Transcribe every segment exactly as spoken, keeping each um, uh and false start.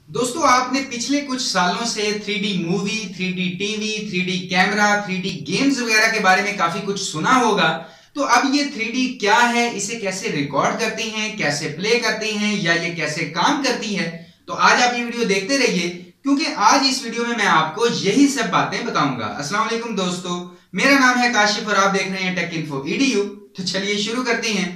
दोस्तों, आपने पिछले कुछ सालों से three D movie, three D TV, three D camera, three D games वगैरह के बारे में काफी कुछ सुना होगा। तो अब ये थ्री डी क्या है, इसे कैसे रिकॉर्ड करते हैं, कैसे प्ले करते हैं या ये कैसे काम करती है, तो आज आप ये वीडियो देखते रहिए क्योंकि आज इस वीडियो में मैं आपको यही सब बातें बताऊंगा। अस्सलाम वालेकुम दोस्तों, मेरा नाम है काशिफ और आप देख रहे हैं टेक इन्फो ईडीयू। तो चलिए शुरू करते हैं।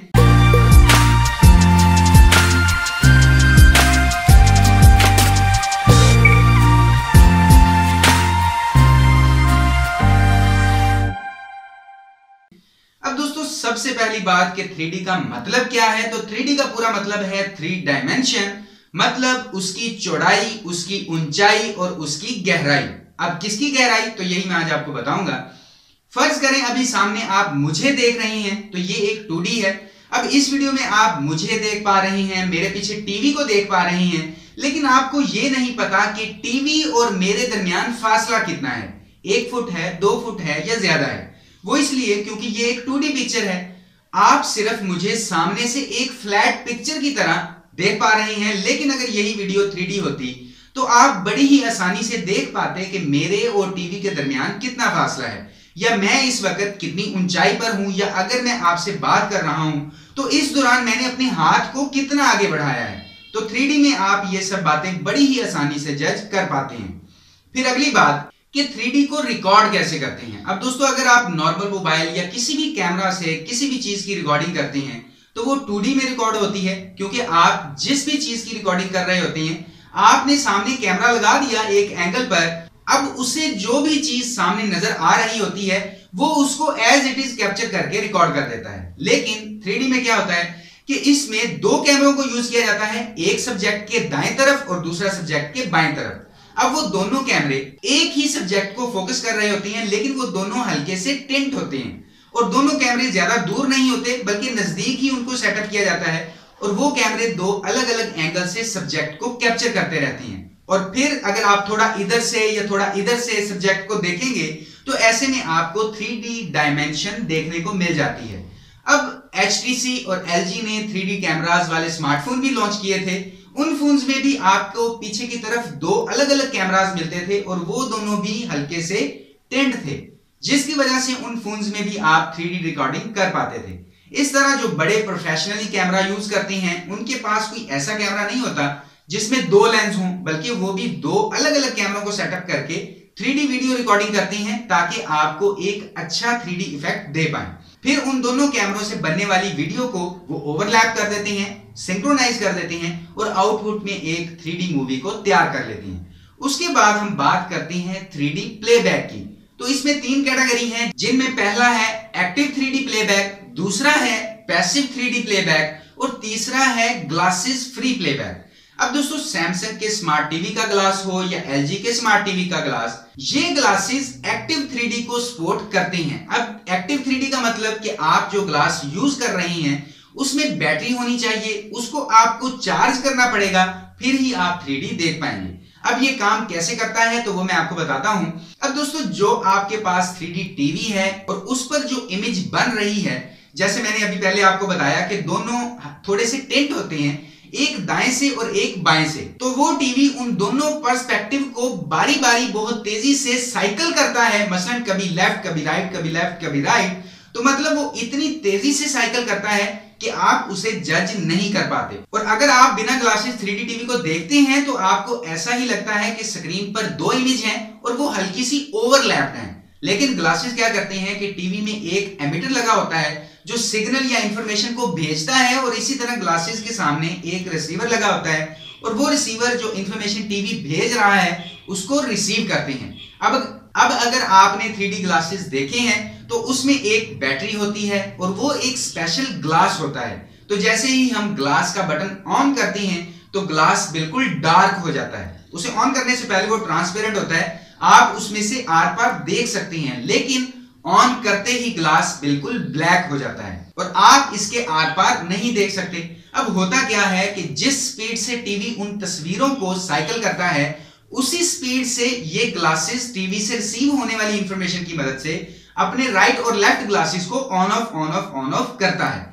अब दोस्तों, सबसे पहली बात कि थ्री डी का मतलब क्या है। तो थ्री डी का पूरा मतलब है थ्री डायमेंशन, मतलब उसकी चौड़ाई, उसकी ऊंचाई और उसकी गहराई। अब किसकी गहराई, तो यही मैं आज आपको बताऊंगा। फर्ज करें अभी सामने आप मुझे देख रहे हैं, तो ये एक टू डी है। अब इस वीडियो में आप मुझे देख पा रहे हैं, मेरे पीछे टीवी को देख पा रहे हैं, लेकिन आपको ये नहीं पता कि टीवी और मेरे दरमियान फासला कितना है, एक फुट है, दो फुट है या ज्यादा है। वो इसलिए क्योंकि ये एक टू डी पिक्चर है। आप सिर्फ मुझे सामने से एक फ्लैट पिक्चर की तरह देख पा रहे हैं, लेकिन अगर यही वीडियो थ्री डी होती तो आप बड़ी ही आसानी से देख पाते कि मेरे और टीवी के दरमियान कितना फासला है, या मैं इस वक्त कितनी ऊंचाई पर हूं, या अगर मैं आपसे बात कर रहा हूं तो इस दौरान मैंने अपने हाथ को कितना आगे बढ़ाया है। तो थ्री डी में आप ये सब बातें बड़ी ही आसानी से जज कर पाते हैं। फिर अगली बात कि थ्री डी को रिकॉर्ड कैसे करते हैं। अब दोस्तों, अगर आप नॉर्मल मोबाइल या किसी भी कैमरा से किसी भी चीज की रिकॉर्डिंग करते हैं तो वो टू डी में रिकॉर्ड होती है, क्योंकि आप जिस भी चीज की रिकॉर्डिंग कर रहे होते हैं, आपने सामने कैमरा लगा दिया एक एंगल पर। अब उसे जो भी चीज सामने नजर आ रही होती है वो उसको एज इट इज कैप्चर करके रिकॉर्ड कर देता है। लेकिन थ्री डी में क्या होता है कि इसमें दो कैमरों को यूज किया जाता है, एक सब्जेक्ट के दाएं तरफ और दूसरा सब्जेक्ट के बाएं तरफ। अब वो दोनों कैमरे एक ही सब्जेक्ट को फोकस कर रहे होते हैं, लेकिन वो दोनों हल्के से टिंट होते हैं और दोनों कैमरे ज्यादा दूर नहीं होते बल्कि नजदीक ही उनको सेटअप किया जाता है, और वो कैमरे दो अलग अलग एंगल से सब्जेक्ट को कैप्चर करते रहते हैं। और फिर अगर आप थोड़ा इधर से या थोड़ा इधर से सब्जेक्ट को देखेंगे तो ऐसे में आपको थ्री डी डायमेंशन देखने को मिल जाती है। अब एच टी सी और एल जी ने थ्री डी कैमरास वाले स्मार्टफोन भी लॉन्च किए थे। उन फोन्स में भी आपको पीछे की तरफ दो अलग अलग कैमरास मिलते थे और वो दोनों भी हल्के से टेंट थे, जिसकी वजह से उन फोन्स में भी आप थ्री डी रिकॉर्डिंग कर पाते थे। इस तरह जो बड़े प्रोफेशनली कैमरा यूज करते हैं उनके पास कोई ऐसा कैमरा नहीं होता जिसमें दो लेंस हों, बल्कि वो भी दो अलग अलग कैमरों को सेटअप करके थ्री डी वीडियो रिकॉर्डिंग करते हैं ताकि आपको एक अच्छा थ्री डी इफेक्ट दे पाए। फिर उन दोनों कैमरों से बनने वाली वीडियो को वो ओवरलैप कर देते हैं, सिंक्रोनाइज कर देते हैं और आउटपुट में एक थ्री डी मूवी को तैयार कर लेते हैं। उसके बाद हम बात करते हैं थ्री डी प्लेबैक की। तो इसमें तीन कैटेगरी हैं, जिनमें पहला है एक्टिव थ्री डी प्लेबैक, दूसरा है पैसिव थ्री डी प्लेबैक और तीसरा है ग्लासेस फ्री प्लेबैक। अब दोस्तों, सैमसंग के स्मार्ट टीवी का ग्लास हो या एल जी के स्मार्ट टीवी का ग्लास, ये ग्लासेस एक्टिव थ्री डी को सपोर्ट करते हैं। अब एक्टिव थ्री डी का मतलब कि आप जो ग्लास यूज कर रहे हैं उसमें बैटरी होनी चाहिए, उसको आपको चार्ज करना पड़ेगा, फिर ही आप थ्री डी देख पाएंगे। अब ये काम कैसे करता है तो वो मैं आपको बताता हूं। अब दोस्तों, जो आपके पास थ्री डी टीवी है और उस पर जो इमेज बन रही है, जैसे मैंने अभी पहले आपको बताया कि दोनों थोड़े से टेंट होते हैं, एक दाएं से और एक बाएं से, तो वो टीवी उन दोनों पर्सपेक्टिव को बारी बारी बहुत तेजी से साइकिल करता है। मसलन कभी लेफ्ट कभी राइट, कभी लेफ्ट कभी राइट। तो मतलब वो इतनी तेजी से साइकिल करता है कि आप उसे जज नहीं कर पाते। और अगर आप बिना ग्लासेस थ्री डी टीवी को देखते हैं तो आपको ऐसा ही लगता है कि स्क्रीन पर दो इमेज हैं और वो हल्की सी ओवरलैप्ड हैं। लेकिन ग्लासेस क्या करते हैं कि टीवी में एक एमिटर लगा होता है जो सिग्नल या इंफॉर्मेशन को भेजता है, और इसी तरह ग्लासेस के सामने एक रिसीवर लगा होता है और वो रिसीवर जो इंफॉर्मेशन टीवी भेज रहा है उसको रिसीव करते हैं। अब अब अगर आपने थ्री डी ग्लासेस देखे हैं तो उसमें एक बैटरी होती है और वो एक स्पेशल ग्लास होता है। तो जैसे ही हम ग्लास का बटन ऑन करते हैं तो ग्लास बिल्कुल डार्क हो जाता है। उसे ऑन करने से पहले वो ट्रांसपेरेंट होता है, आप उसमें से आर पार देख सकते हैं, लेकिन ऑन करते ही ग्लास बिल्कुल ब्लैक हो जाता है और आप इसके आर पार नहीं देख सकते। अब होता क्या है कि जिस स्पीड से टीवी उन तस्वीरों को साइकिल करता है, उसी स्पीड से ये ग्लासेस टीवी से रिसीव होने वाली इंफॉर्मेशन की मदद से अपने राइट और लेफ्ट ग्लासेस को on off on off on off करता है।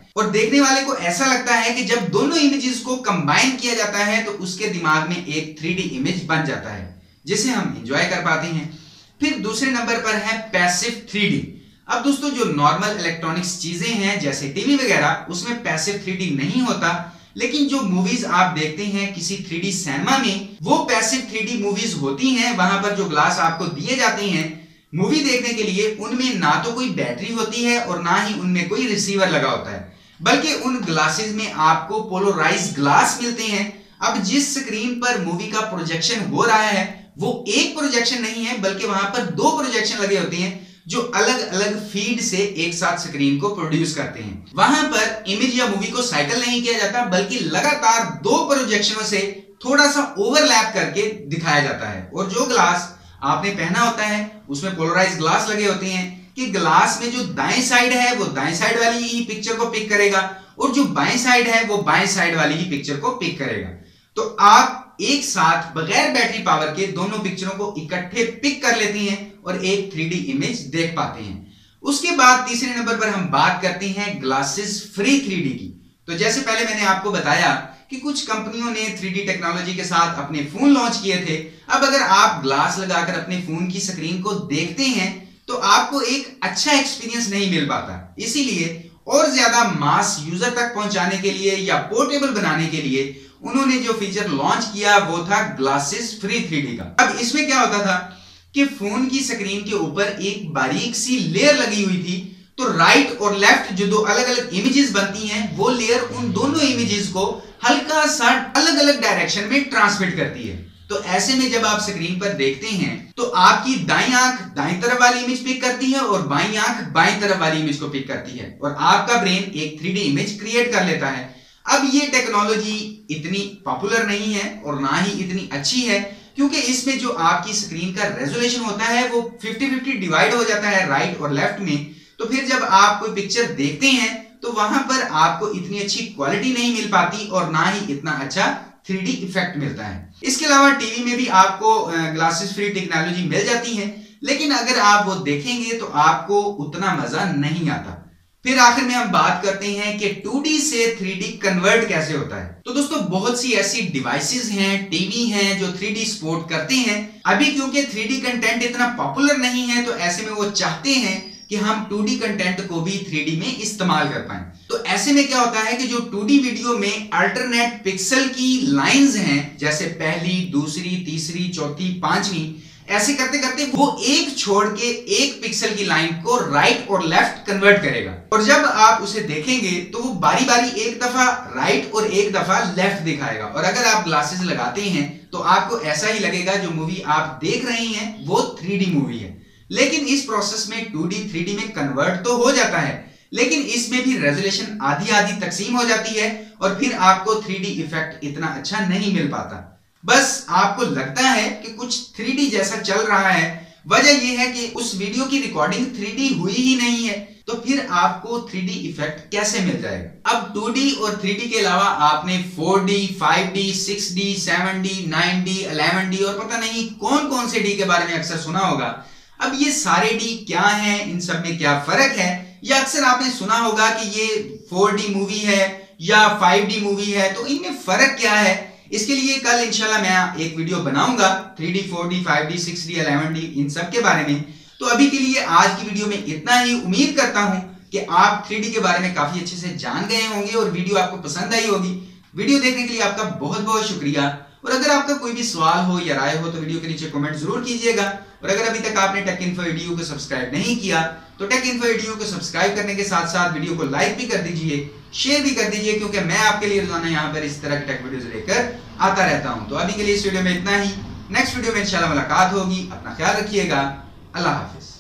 और देखने वाले को ऐसा लगता है कि जब दोनों इमेजेस को कंबाइन किया जाता है तो उसके दिमाग में एक थ्री डी इमेज बन जाता है जिसे हम एंजॉय कर पाते हैं। फिर दूसरे नंबर पर है पैसिव थ्री डी। अब दोस्तों जो नॉर्मल इलेक्ट्रॉनिक्स चीजें हैं जैसे टीवी वगैरह उसमें पैसिव थ्री डी नहीं होता, लेकिन जो मूवीज आप देखते हैं किसी थ्री डी सिनेमा में वो पैसिव थ्री डी मूवीज होती हैं। वहां पर जो ग्लास आपको दिए जाते हैं मूवी देखने के लिए उनमें ना तो कोई बैटरी होती है और ना ही उनमें कोई रिसीवर लगा होता है, बल्कि उन ग्लासेस में आपको पोलराइज ग्लास मिलते हैं। अब जिस स्क्रीन पर मूवी का प्रोजेक्शन हो रहा है वो एक प्रोजेक्शन नहीं है बल्कि वहां पर दो प्रोजेक्शन लगे होते हैं जो अलग अलग फीड से एक साथ स्क्रीन को प्रोड्यूस करते हैं। वहां पर इमेज या मूवी को साइकिल नहीं किया जाता बल्कि लगातार दो प्रोजेक्शनों से थोड़ा सा ओवरलैप करके दिखाया जाता है। और जो ग्लास आपने पहना होता है उसमें पोलराइज ग्लास लगे होते हैं कि ग्लास में जो दाएं साइड है वो दाएं साइड वाली ही पिक्चर को पिक करेगा और जो बाएं साइड है वो बाएं साइड वाली ही पिक्चर को पिक करेगा। तो आप एक साथ बगैर बैटरी पावर के दोनों पिक्चरों को इकट्ठे पिक कर लेते हैं और एक थ्री डी इमेज देख पाते हैं। उसके बाद तीसरे नंबर पर हम बात करते हैं ग्लासेस फ्री थ्री डी की। तो जैसे पहले मैंने आपको बताया कि कुछ कंपनियों ने थ्री डी टेक्नोलॉजी के साथ अपने फोन लॉन्च किए थे। अब अगर आप ग्लास लगाकर अपने फोन की स्क्रीन को देखते हैं तो आपको एक अच्छा एक्सपीरियंस नहीं मिल पाता। इसीलिए और ज्यादा मास यूजर तक पहुंचाने के लिए या पोर्टेबल बनाने के लिए उन्होंने जो फीचर लॉन्च किया वो था ग्लासेस फ्री थ्री डी का। अब इसमें क्या होता था कि फोन की स्क्रीन के ऊपर एक बारीक सी लेयर लगी हुई थी, तो राइट और लेफ्ट जो दो अलग अलग इमेजेस बनती हैं वो लेयर उन दोनों इमेजेस को हल्का सा अलग अलग डायरेक्शन में ट्रांसमिट करती है। तो ऐसे में जब आप स्क्रीन पर देखते हैं तो आपकी दाईं आंख दाईं तरफ वाली इमेज पिक करती है और बाईं आंख बाईं तरफ वाली इमेज को पिक करती है और आपका ब्रेन एक थ्री डी इमेज क्रिएट कर लेता है। अब ये टेक्नोलॉजी इतनी पॉपुलर नहीं है और ना ही इतनी अच्छी है क्योंकि इसमें जो आपकी स्क्रीन का रेजोल्यूशन होता है वो फिफ्टी फिफ्टी डिवाइड हो जाता है राइट और लेफ्ट में। तो फिर जब आप कोई पिक्चर देखते हैं तो वहां पर आपको इतनी अच्छी क्वालिटी नहीं मिल पाती और ना ही इतना अच्छा थ्री डी इफेक्ट मिलता है। इसके अलावा टीवी में भी आपको ग्लासेस फ्री टेक्नोलॉजी मिल जाती है, लेकिन अगर आप वो देखेंगे तो आपको उतना मजा नहीं आता। फिर आखिर में हम बात करते हैं कि टू डी से थ्री डी कन्वर्ट कैसे होता है। तो दोस्तों बहुत सी ऐसी डिवाइसेस हैं, टीवी हैं जो थ्री डी सपोर्ट करते हैं। अभी क्योंकि थ्री डी कंटेंट इतना पॉपुलर नहीं है तो ऐसे में वो चाहते हैं कि हम टू डी कंटेंट को भी थ्री डी में इस्तेमाल कर पाएं। तो ऐसे में क्या होता है कि जो टू डी वीडियो में अल्टरनेट पिक्सल की लाइंस हैं जैसे पहली, दूसरी, तीसरी, चौथी, पांचवी, ऐसे करते करते वो एक छोड़ के एक पिक्सल की लाइन को राइट और लेफ्ट कन्वर्ट करेगा और जब आप उसे देखेंगे तो वो बारी बारी एक दफा राइट और एक दफा लेफ्ट दिखाएगा। और अगर आप ग्लासेस लगाते हैं तो आपको ऐसा ही लगेगा जो मूवी आप देख रहे हैं वो थ्री डी मूवी है। लेकिन इस प्रोसेस में टू डी थ्री डी में कन्वर्ट तो हो जाता है, लेकिन इसमें भी रेजोल्यूशन आधी आधी तकसीम हो जाती है और फिर आपको थ्री डी इफेक्ट इतना अच्छा नहीं मिल पाता। बस आपको लगता है कि कुछ थ्री डी जैसा चल रहा है। वजह यह है कि उस वीडियो की रिकॉर्डिंग थ्री डी हुई ही नहीं है, तो फिर आपको थ्री डी इफेक्ट कैसे मिल जाएगा। अब टू डी और थ्री डी के अलावा आपने four D, five D, six D, seven D, nine D, eleven D और पता नहीं कौन कौन से डी के बारे में अक्सर सुना होगा। अब ये सारे डी क्या हैं, इन सब में क्या फर्क है, या अक्सर आपने सुना होगा कि ये फोर डी मूवी है या फाइव डी मूवी है, तो इनमें फर्क क्या है। इसके लिए कल इंशाल्लाह मैं एक वीडियो बनाऊंगा three D, four D, five D, six D, eleven D इन सब के बारे में। तो अभी के लिए आज की वीडियो में इतना ही। उम्मीद करता हूं कि आप थ्री डी के बारे में काफी अच्छे से जान गए होंगे और वीडियो आपको पसंद आई होगी। वीडियो देखने के लिए आपका बहुत बहुत शुक्रिया। और अगर आपका कोई भी सवाल हो या राय हो तो वीडियो के नीचे कमेंट जरूर कीजिएगा। और अगर अभी तक आपने टेक इन्फो वीडियो को सब्सक्राइब नहीं किया तो टेक इन्फो वीडियो को सब्सक्राइब करने के साथ साथ वीडियो को लाइक भी कर दीजिए, शेयर भी कर दीजिए, क्योंकि मैं आपके लिए रोजाना यहाँ पर इस तरह की टेक वीडियोस लेकर आता रहता हूँ। तो अभी के लिए इस वीडियो में इतना ही। नेक्स्ट वीडियो में इंशाल्लाह मुलाकात होगी। अपना ख्याल रखिएगा। अल्लाह हाफिज।